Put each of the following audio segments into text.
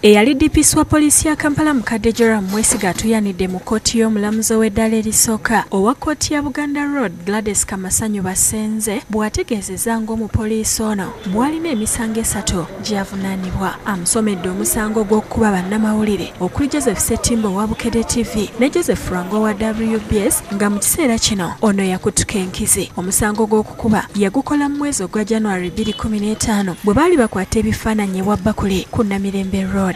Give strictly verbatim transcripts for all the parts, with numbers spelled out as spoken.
Eyali D P C wa poliisi ya Kampala mukadde Joram Mwesiga atuyanidde mu kkooti y'omulamuzi w'eddala erisooka owa kkooti ya Buganda Road Gladys Kamasanyu Basenze bw'ategeezezza ng'omupoliisi ono bw'alina emisango esatu gy'avunaanibwa. Amusomedde omusango gw'okukuba bannamawulire okuli Joseph Ssettimba owa Bukedde T V ne Joseph Lwango owa W B S nga mu kiseera kino ono yakutuka enkizi. Omusango gw'okukuba yagukola mu mwezi ogwa January bbiri kumi n'etaano bwe baali bakwata ebifaananyi ewa Bakule ku Namirembe Road.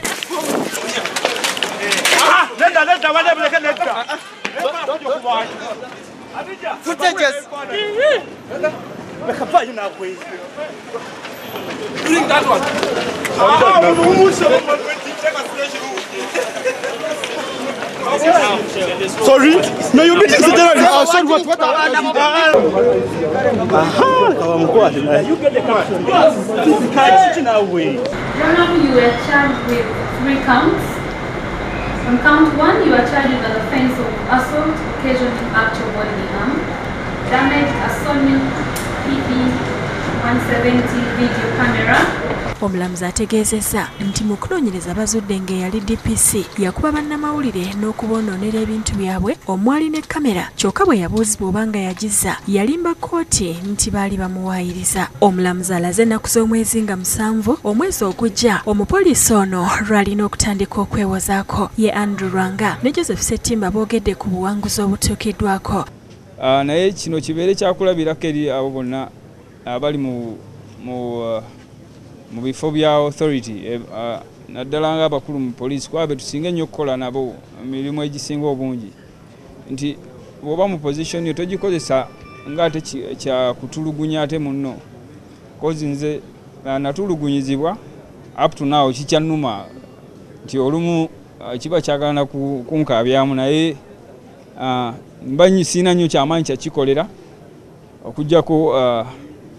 Sorry? No, you're beating the general. Uh, sorry, what? What? Aha, you get the caption. This is in our way. You were charged with three counts. On count one, you are charged with an offense of assault occasioning actual bodily harm, damage, a Sony P E one seventy video camera. Omulamuzi ategeezezza nti mu kunoonyereza bazudde ng'eyali D P C yakuba bannamawulire n'okubonoonera ebintu byabwe omwali ne kamera kyokka bwe yabuuzibwa oba nga yagizza yalimba kkooti nti baali bamuwaayiriza. Omulamuzi alaze ennaku z'omwezi nga musanvu omwezi ogujja omupoliisi ono lw'alina okutandika okwewozaako. Ye Andrew Lwanga ne Joseph Ssettimba boogedde ku buwanguzi obutuukiddwako. Uh, naye kino kibeere kyakulabirako eri abo bonna abali mu mu uh, mu bifo bya authority uh, naddala ng'abakulu mu poliisi kwabe tusinga ennyo okukola nabo emirimu egisinga obungi nti bw'oba mu position yo togikozesa ng'ate kya kutulugunya ate munno kozi nze uh, natulugunyizibwa up to now kikyannuma nti olumu uh, kiba kyagalana kunkaabyamu naye uh, mba siina nnyo kyamaanyi kyakikolera okuggyako uh,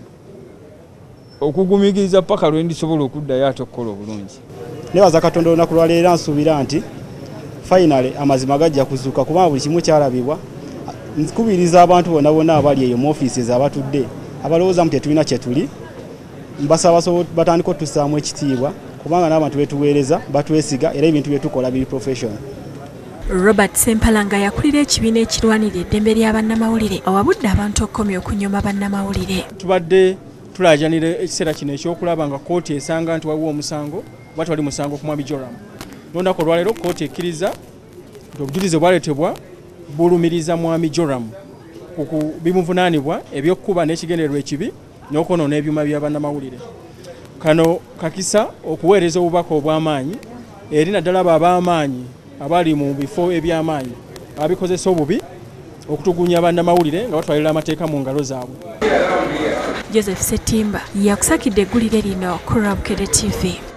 okugumigiriza paka lwe ndisobola okuddayo ate okukola obulungi. Nebaza Katonda olunaku lwa leero nsuubira nti finally amazima gajja kuzuuka kubanga buli kimu kyalabibwa. Nkubiriza abantu bonna bonna abali eyo mu offices abatudde abalowooza mu tetulina kye tuli mbasaba batandika otussaamu ekitiibwa kubanga n'abantu betuweereza batwesiga era ebintu bye tukola biri professional. Robert Sempalanga yakulira ekibiina ekirwanira eddembe ly'abannamawulire awabudde abantu okukomya okunyoma bannamawulire. Tubadde tulajanira ekiseera kino ekyokulaba nga kkooti esanga nti waliwo omusango oba tewali musango ku mwami Joram. N'olunaku olwaleero kkooti ekkiriza nti obujulizi bwaleetebwa bulumiriza mwami Joram ku bimuvunaanibwa ebyokkuba n'ekigendererwa ekibi n'okwonoona ebyuma bya bannamawulire. Kano kakisa okuweereza obubaka obw'amaanyi eri naddala abo ab'amaanyi abali mu bifo eby'amaanyi abikozesa obubi okutugunya bannamawulire nga batwalira amateeka mu ngalo zaabwe. Joseph Ssettimba yakusakidde eggulire lino ku Bukedde T V.